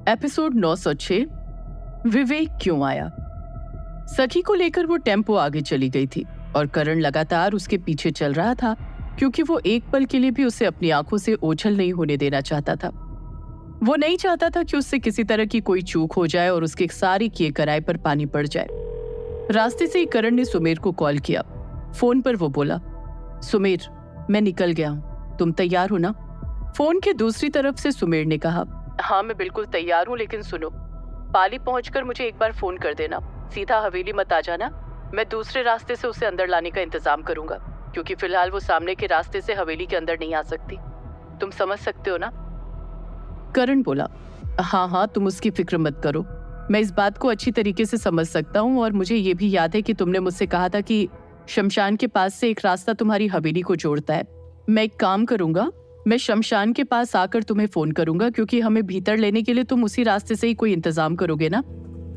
Episode 906 विवेक क्यों आया। सखी को लेकर वो टेम्पो आगे चली गई थी और करण लगातार उसके पीछे चल रहा था क्योंकि वो एक पल के लिए भी उसे अपनी आंखों से ओझल नहीं होने देना चाहता था। वो नहीं चाहता था कि उससे किसी तरह की कोई चूक हो जाए और उसके सारी किए कराए पर पानी पड़ जाए। रास्ते से ही करण ने सुमेर को कॉल किया। फोन पर वो बोला, सुमेर मैं निकल गया हूँ, तुम तैयार हो ना? फोन के दूसरी तरफ से सुमेर ने कहा, हाँ मैं बिल्कुल तैयार हूँ, लेकिन सुनो, पाली पहुंचकर मुझे एक बार फोन कर देना। सीधा हवेली मत आ जाना, मैं दूसरे रास्ते से उसे अंदर लाने का इंतजाम करूंगा क्योंकि फिलहाल वो सामने के रास्ते से हवेली के अंदर नहीं आ सकती। तुम समझ सकते हो ना? करण बोला, हाँ तुम उसकी फिक्र मत करो, मैं इस बात को अच्छी तरीके से समझ सकता हूँ और मुझे ये भी याद है कि तुमने मुझसे कहा था कि शमशान के पास से एक रास्ता तुम्हारी हवेली को जोड़ता है। मैं एक काम करूंगा, मैं शमशान के पास आकर तुम्हें फोन करूंगा क्योंकि हमें भीतर लेने के लिए तुम उसी रास्ते से ही कोई इंतजाम करोगे ना?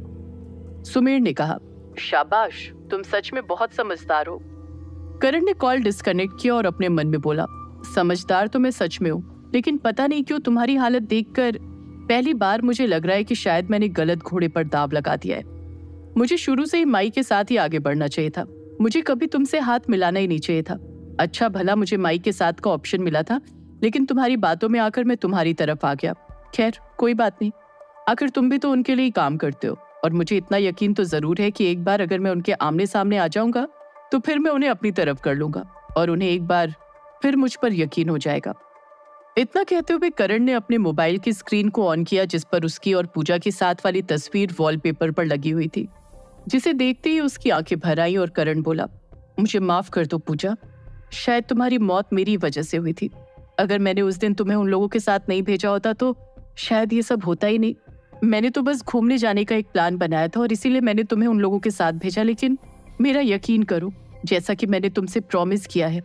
सुमेर ने कहा, शाबाश, तुम सच में बहुत समझदार हो। करण ने कॉल डिस्कनेक्ट किया और अपने मन में बोला, समझदार तो मैं सच में हूँ, लेकिन पता नहीं क्यों तुम्हारी हालत देखकर पहली बार मुझे लग रहा है कि शायद मैंने गलत घोड़े पर दाव लगा दिया है। मुझे शुरू से ही माई के साथ ही आगे बढ़ना चाहिए था, मुझे कभी तुमसे हाथ मिलाना ही नहीं चाहिए था। अच्छा भला मुझे माई के साथ का ऑप्शन मिला था, लेकिन तुम्हारी बातों में आकर मैं तुम्हारी तरफ आ गया। खैर कोई बात नहीं, आखिर तुम भी तो उनके लिए ही काम करते हो और मुझे इतना यकीन तो जरूर है कि एक बार अगर मैं उनके आमने सामने आ जाऊंगा तो फिर मैं उन्हें अपनी तरफ कर लूंगा और उन्हें एक बार फिर मुझ पर यकीन हो जाएगा। इतना कहते हुए करण ने अपने मोबाइल की स्क्रीन को ऑन किया जिस पर उसकी और पूजा के साथ वाली तस्वीर वॉलपेपर पर लगी हुई थी, जिसे देखते ही उसकी आंखें भर आई और करण बोला, मुझे माफ कर दो पूजा, शायद तुम्हारी मौत मेरी वजह से हुई थी। अगर मैंने उस दिन तुम्हें उन लोगों के साथ नहीं भेजा होता तो शायद ये सब होता ही नहीं। मैंने तो बस घूमने जाने का एक प्लान बनाया था और इसीलिए मैंने तुम्हें उन लोगों के साथ भेजा, लेकिन मेरा यकीन करो, जैसा कि मैंने तुमसे प्रॉमिस किया है,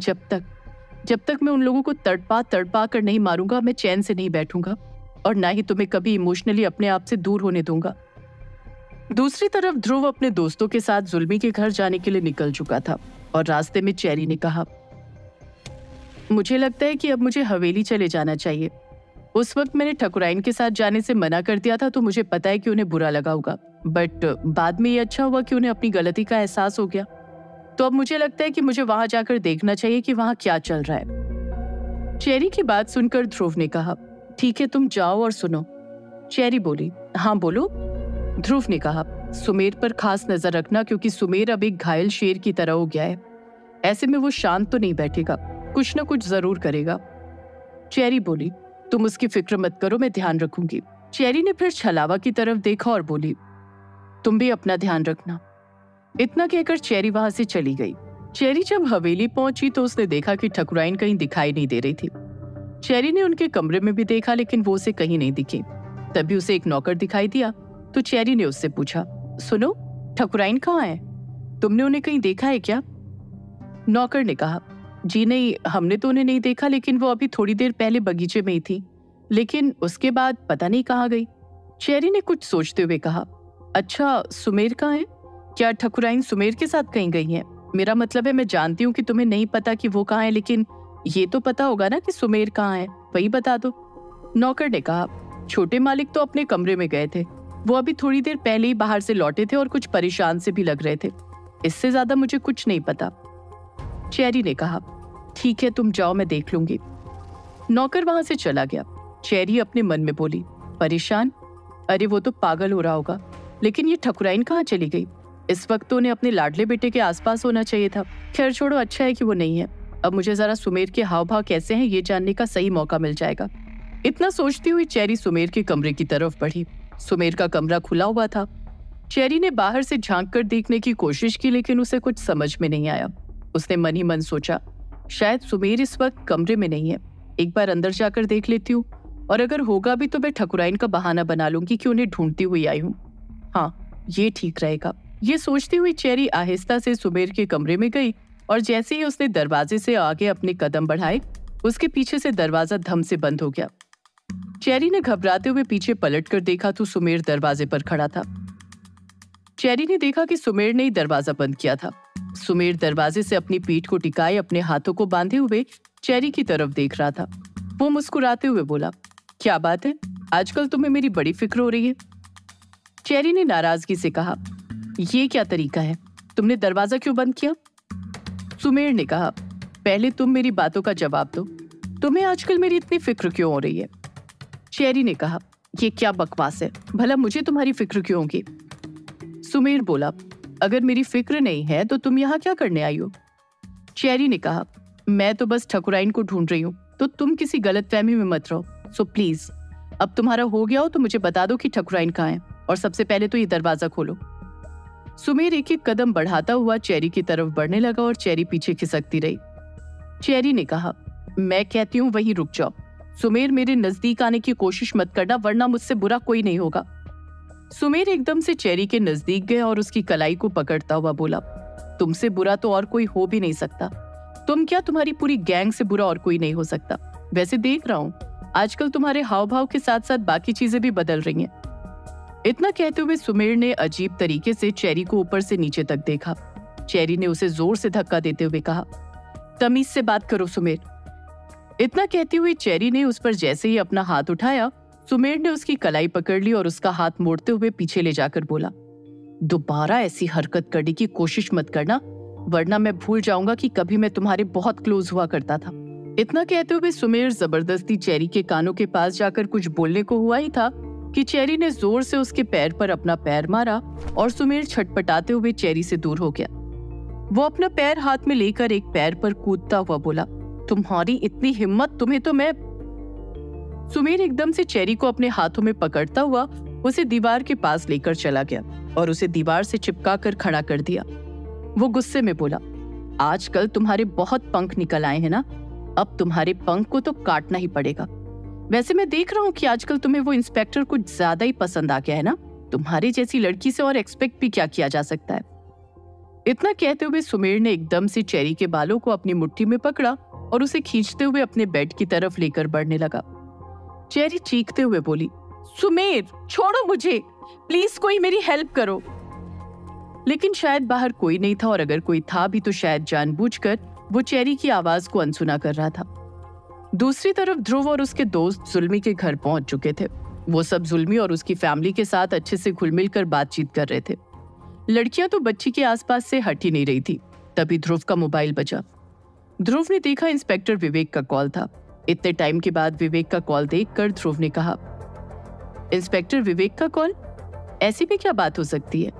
जब तक मैं उन लोगों को तड़पा कर नहीं मारूंगा, मैं चैन से नहीं बैठूंगा और ना ही तुम्हें कभी इमोशनली अपने आप से दूर होने दूंगा। दूसरी तरफ ध्रुव अपने दोस्तों के साथ जुल्मी के घर जाने के लिए निकल चुका था और रास्ते में चेरी ने कहा, मुझे लगता है कि अब मुझे हवेली चले जाना चाहिए। उस वक्त मैंने ठकुराइन के साथ जाने से मना कर दिया था तो मुझे पता है कि उन्हें बुरा लगा होगा, बट बाद में ये अच्छा हुआ कि उन्हें अपनी गलती का एहसास हो गया। तो अब मुझे लगता है कि मुझे वहां जाकर देखना चाहिए कि वहां क्या चल रहा है। चेरी की बात सुनकर ध्रुव ने कहा, ठीक है तुम जाओ और सुनो। चेरी बोली, हाँ बोलो। ध्रुव ने कहा, सुमेर पर खास नजर रखना क्योंकि सुमेर अब एक घायल शेर की तरह हो गया है। ऐसे में वो शांत तो नहीं बैठेगा, कुछ न कुछ जरूर करेगा। चेरी बोली, तुम उसकी फिक्र मत करो, मैं ध्यान रखूंगी। चेरी ने फिर छलावा की तरफ देखा और बोली, तुम भी अपना ध्यान रखना। इतना कहकर चेरी वहां से चली गई। चेरी जब हवेली पहुंची तो उसने देखा कि ठकुराइन कहीं दिखाई नहीं दे रही थी। चेरी ने उनके कमरे में भी देखा लेकिन वो उसे कहीं नहीं दिखी। तभी उसे एक नौकर दिखाई दिया तो चेरी ने उससे पूछा, सुनो ठकुराइन कहाँ है? तुमने उन्हें कहीं देखा है क्या? नौकर ने कहा, जी नहीं, हमने तो उन्हें नहीं देखा, लेकिन वो अभी थोड़ी देर पहले बगीचे में ही थी, लेकिन उसके बाद पता नहीं कहाँ गई। चेरी ने कुछ सोचते हुए कहा, अच्छा सुमेर कहाँ है? क्या ठकुराइन सुमेर के साथ कहीं गई है? मेरा मतलब है मैं जानती हूँ कि तुम्हें नहीं पता कि वो कहाँ है, लेकिन ये तो पता होगा ना कि सुमेर कहाँ है, वही बता दो। नौकर ने कहा, छोटे मालिक तो अपने कमरे में गए थे, वो अभी थोड़ी देर पहले ही बाहर से लौटे थे और कुछ परेशान से भी लग रहे थे, इससे ज्यादा मुझे कुछ नहीं पता। चेरी ने कहा, ठीक है तुम जाओ, मैं देख लूंगी। नौकर वहां से चला गया। चेरी अपने मन में बोली, परेशान? अरे वो तो पागल हो रहा होगा, लेकिन ये ठकुराइन कहाँ चली गई? इस वक्त तो उन्हें अपने लाडले बेटे के आसपास होना चाहिए था। खैर छोड़ो, अच्छा है कि वो नहीं है। अब मुझे जरा सुमेर के हाव भाव कैसे हैं ये जानने का सही मौका मिल जाएगा। इतना सोचती हुई चेरी सुमेर के कमरे की तरफ बढ़ी। सुमेर का कमरा खुला हुआ था। चेरी ने बाहर से झांक कर देखने की कोशिश की लेकिन उसे कुछ समझ में नहीं आया। उसने मन ही मन सोचा, शायद सुमेर इस वक्त कमरे में नहीं है, एक बार अंदर जाकर देख लेती हूँ और अगर होगा भी तो मैं ठकुराइन का बहाना बना लूंगी कि उन्हें ढूंढती हुई आई हूँ। हाँ ये ठीक रहेगा। ये सोचती हुई चेरी आहिस्ता से सुमेर के कमरे में गई और जैसे ही उसने दरवाजे से आगे अपने कदम बढ़ाए उसके पीछे से दरवाजा धम से बंद हो गया। चेरी ने घबराते हुए पीछे पलट कर देखा तो सुमेर दरवाजे पर खड़ा था। चेरी ने देखा कि सुमेर ने ही दरवाजा बंद किया था। सुमेर दरवाजे से अपनी पीठ को टिकाए अपने हाथों को बांधे हुए चेरी की तरफ देख रहा था। वो मुस्कुराते हुए बोला, क्या बात है, आजकल तुम्हें मेरी बड़ी फिक्र हो रही है। चेरी ने नाराजगी से कहा, ये क्या तरीका है? तुमने दरवाजा क्यों बंद किया? सुमेर ने कहा, पहले तुम मेरी बातों का जवाब दो। तुम्हें आजकल मेरी इतनी फिक्र क्यों हो रही है? चेरी ने कहा, ये क्या बकवास है? भला मुझे तुम्हारी फिक्र क्यों होगी? सुमेर बोला, अगर मेरी फिक्र नहीं है तो तुम यहाँ क्या करने आई हो? चेरी ने कहा, मैं तो बस ठकुराइन को ढूंढ रही हूँ, तो तुम किसी गलतफहमी में मत रहो। सो प्लीज, अब तुम्हारा हो गया हो तो मुझे बता दो कि ठकुराइन कहाँ है, और सबसे पहले तो ये दरवाजा खोलो। सुमेर एक एक कदम बढ़ाता हुआ चेरी की तरफ बढ़ने लगा और चेरी पीछे खिसकती रही। चेरी ने कहा, मैं कहती हूँ वहीं रुक जाओ। सुमेर, मेरे नजदीक आने की कोशिश मत करना, वरना मुझसे बुरा कोई नहीं होगा। सुमेर एकदम से चेरी के नजदीक गया और उसकी कलाई को पकड़ता हुआ बोला, तुमसे बुरा तो और कोई हो भी नहीं सकता। तुम क्या, तुम्हारी पूरी गैंग से बुरा और कोई नहीं हो सकता। वैसे देख रहा हूँ आजकल तुम्हारे हाव भाव के साथ साथ बाकी चीजें भी बदल रही हैं। इतना कहते हुए सुमेर ने अजीब तरीके से चेरी को ऊपर से नीचे तक देखा। चेरी ने उसे जोर से धक्का देते हुए कहा, तमीज से बात करो सुमेर। इतना कहती हुई चेरी ने उस पर जैसे ही अपना हाथ उठाया, सुमेर ने उसकी कलाई पकड़ ली और उसका हाथ मोड़ते हुए पीछे ले जाकर बोला, दोबारा ऐसी हरकत करने की कोशिश मत करना, वरना मैं भूल जाऊंगा कि कभी मैं तुम्हारे बहुत क्लोज हुआ करता था। इतना कहते हुए सुमेर जबरदस्ती चेरी के कानों के पास जाकर कुछ बोलने को हुआ ही था कि चेरी ने जोर से उसके पैर पर अपना पैर मारा और सुमेर छटपटाते हुए चेरी से दूर हो गया। वो अपना पैर हाथ में लेकर एक पैर पर कूदता हुआ बोला, तुम्हारी इतनी हिम्मत, तुम्हें तो मैं। सुमेर एकदम से चेरी को अपने हाथों में पकड़ता हुआ उसे दीवार के पास लेकर चला गया और उसे दीवार से चिपका कर खड़ा कर दिया। वो गुस्से में बोला, आजकल तुम्हारे बहुत पंख निकल आए हैं ना, अब तुम्हारे पंख को तो काटना ही पड़ेगा। वैसे मैं देख रहा हूँ कि आजकल तुम्हें वो इंस्पेक्टर कुछ ज्यादा ही पसंद आ गया है ना। तुम्हारी जैसी लड़की से और एक्सपेक्ट भी क्या किया जा सकता है। इतना कहते हुए सुमेर ने एकदम से चेरी के बालों को अपनी मुट्ठी में पकड़ा और उसे खींचते हुए अपने बेड की तरफ लेकर बढ़ने लगा। चेरी चीखते हुए बोली, सुमेर छोड़ो मुझे, प्लीज कोई मेरी हेल्प करो। लेकिन शायद बाहर कोई नहीं था, और अगर कोई था भी तो शायद जानबूझकर वो चेरी की आवाज को अनसुना कर रहा था। दूसरी तरफ ध्रुव और उसके दोस्त जुल्मी के घर पहुंच चुके थे। वो सब जुल्मी और उसकी फैमिली के साथ अच्छे से घुल मिल कर बातचीत कर रहे थे। लड़कियां तो बच्ची के आसपास से हट ही नहीं रही थी। तभी ध्रुव का मोबाइल बजा। ध्रुव ने देखा इंस्पेक्टर विवेक का कॉल था। इतने टाइम के बाद विवेक का कॉल देखकर ध्रुव ने कहा, इंस्पेक्टर विवेक का कॉल? ऐसी भी क्या बात हो सकती है?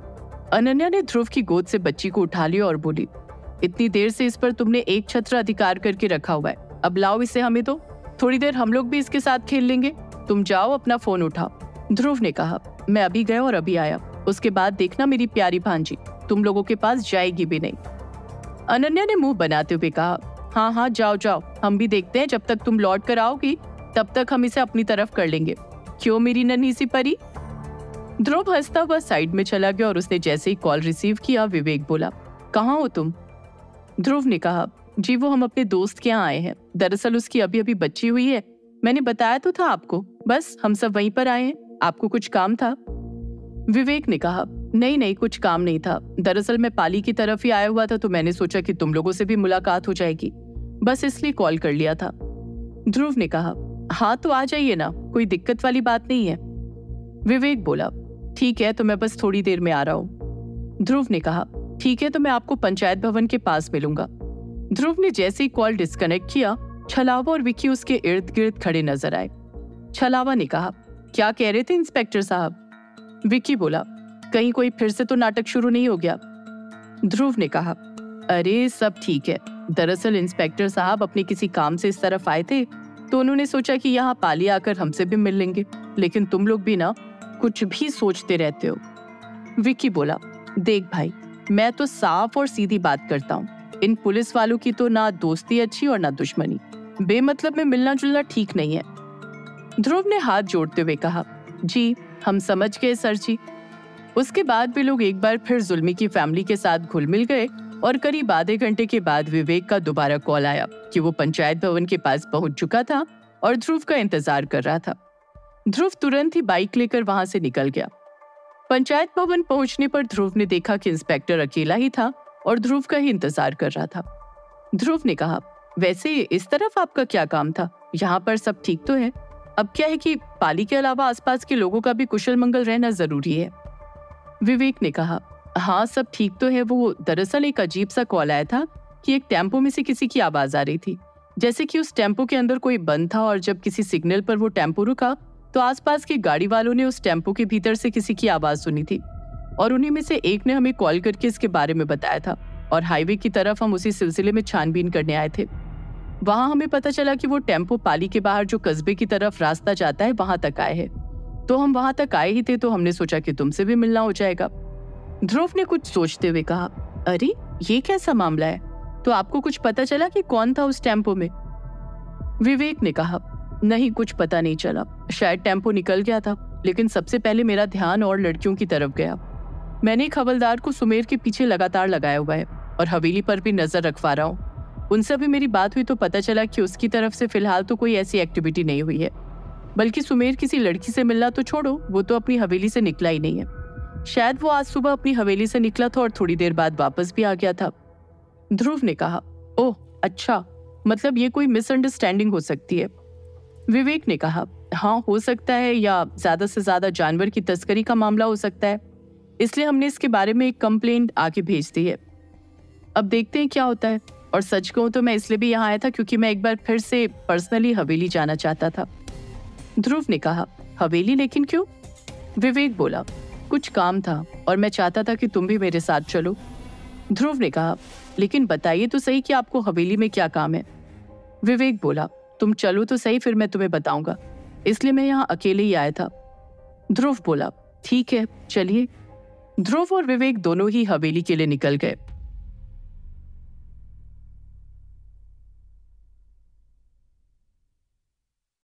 अनन्या ने ध्रुव की गोद से बच्ची को उठा लिया और बोली, इतनी देर से इस पर तुमने एक छत्र अधिकार करके रखा हुआ है, अब लाओ इसे हमें दो, थोड़ी देर हम लोग भी इसके साथ खेल लेंगे। तुम जाओ अपना फोन उठाओ। ध्रुव ने कहा, मैं अभी गया और अभी आया, उसके बाद देखना मेरी प्यारी भांजी तुम लोगों के पास जाएगी भी नहीं। अनन्या ने मुंह बनाते हुए कहा, हाँ हाँ जाओ जाओ, हम भी देखते हैं, जब तक तुम लौट कर आओगी तब तक हम इसे अपनी तरफ कर लेंगे। क्यों मेरी नन्ही सी परी? ध्रुव हंसता हुआ साइड में चला गया और उसने जैसे ही कॉल रिसीव किया, विवेक बोला, कहाँ हो तुम? ध्रुव ने कहा, जी वो हम अपने दोस्त के यहाँ आए हैं, दरअसल उसकी अभी अभी बच्ची हुई है, मैंने बताया तो था आपको, बस हम सब वहीं पर आए हैं। आपको कुछ काम था? विवेक ने कहा, नहीं नहीं कुछ काम नहीं था, दरअसल मैं पाली की तरफ ही आया हुआ था तो मैंने सोचा कि तुम लोगों से भी मुलाकात हो जाएगी, बस इसलिए कॉल कर लिया था। ध्रुव ने कहा, हाँ तो आ जाइए ना, कोई दिक्कत वाली बात नहीं है। विवेक बोला, ठीक है तो मैं बस थोड़ी देर में आ रहा हूँ। ध्रुव ने कहा, ठीक है तो मैं आपको पंचायत भवन के पास मिलूंगा। ध्रुव ने जैसे ही कॉल डिस्कनेक्ट किया, छलावा और विक्की उसके इर्द गिर्द खड़े नजर आए। छलावा ने कहा, क्या कह रहे थे इंस्पेक्टर साहब? विक्की बोला, कहीं कोई फिर से तो नाटक शुरू नहीं हो गया? ध्रुव ने कहा, अरे सब ठीक है, दरअसल इंस्पेक्टर साहब अपने किसी काम से इस तरफ आए थे तो उन्होंने सोचा कि यहाँ पाली आकर हमसे भी मिल लेंगे, लेकिन तुम लोग भी ना कुछ भी सोचते रहते हो। विक्की बोला, देख भाई, मैं तो साफ और सीधी बात करता हूँ, इन पुलिस वालों की तो ना दोस्ती अच्छी और ना दुश्मनी, बेमतलब में मिलना जुलना ठीक नहीं है। ध्रुव ने हाथ जोड़ते हुए कहा, जी हम समझ गए सर जी। उसके बाद वे लोग एक बार फिर जुल्मी की फैमिली के साथ घुल मिल गए और करीब आधे घंटे के बाद विवेक का दोबारा कॉल आया कि वो पंचायत भवन के पास पहुंच चुका था और ध्रुव का इंतजार कर रहा था। ध्रुव तुरंत ही बाइक लेकर वहां से निकल गया। पंचायत भवन पहुंचने पर ध्रुव ने देखा कि इंस्पेक्टर अकेला ही था और ध्रुव का ही इंतजार कर रहा था। ध्रुव ने कहा, वैसे इस तरफ आपका क्या काम था? यहाँ पर सब ठीक तो है? अब क्या है कि पाली के अलावा आसपास के लोगों का भी कुशल मंगल रहना जरूरी है। विवेक ने कहा, हाँ सब ठीक तो है, वो दरअसल एक अजीब सा कॉल आया था कि एक टेम्पो में से किसी की आवाज आ रही थी, जैसे कि उस टेम्पो के अंदर कोई बंद था, और जब किसी सिग्नल पर वो टेम्पो रुका तो आसपास की गाड़ी वालों ने उस टेम्पो के भीतर से किसी की आवाज सुनी थी, और उन्हीं में से एक ने हमें कॉल करके इसके बारे में बताया था, और हाईवे की तरफ हम उसी सिलसिले में छानबीन करने आए थे। वहां हमें पता चला कि वो टेम्पो पाली के बाहर जो कस्बे की तरफ रास्ता जाता है वहां तक आए हैं। तो हम वहां तक आए ही थे तो हमने सोचा कि तुमसे भी मिलना हो जाएगा। ध्रुव ने कुछ सोचते हुए कहा, अरे ये कैसा मामला है, तो आपको कुछ पता चला कि कौन था उस टेम्पो में? विवेक ने कहा, नहीं कुछ पता नहीं चला, शायद टेम्पो निकल गया था, लेकिन सबसे पहले मेरा ध्यान और लड़कियों की तरफ गया। मैंने एक हवलदार को सुमेर के पीछे लगातार लगाया हुआ है और हवेली पर भी नजर रखवा रहा हूँ। उनसे अभी मेरी बात हुई तो पता चला कि उसकी तरफ से फिलहाल तो कोई ऐसी एक्टिविटी नहीं हुई है, बल्कि सुमेर किसी लड़की से मिलना तो छोड़ो, वो तो अपनी हवेली से निकला ही नहीं है। शायद वो आज सुबह अपनी हवेली से निकला था और थोड़ी देर बाद वापस भी आ गया था। ध्रुव ने कहा, ओह अच्छा, मतलब ये कोई मिसअंडरस्टैंडिंग हो सकती है। विवेक ने कहा, हाँ हो सकता है, या ज्यादा से ज्यादा जानवर की तस्करी का मामला हो सकता है, इसलिए हमने इसके बारे में एक कंप्लेंट आगे भेज दी है। अब देखते हैं क्या होता है। और सच कहूं तो मैं इसलिए भी यहाँ आया था क्योंकि मैं एक बार फिर से पर्सनली हवेली जाना चाहता था। ध्रुव ने कहा, हवेली, लेकिन क्यों? विवेक बोला, कुछ काम था और मैं चाहता था कि तुम भी मेरे साथ चलो। ध्रुव ने कहा, लेकिन बताइए तो सही कि आपको हवेली में क्या काम है? विवेक बोला, तुम चलो तो सही, फिर मैं तुम्हें बताऊंगा, इसलिए मैं यहाँ अकेले ही आया था। ध्रुव बोला, ठीक है चलिए। ध्रुव और विवेक दोनों ही हवेली के लिए निकल गए।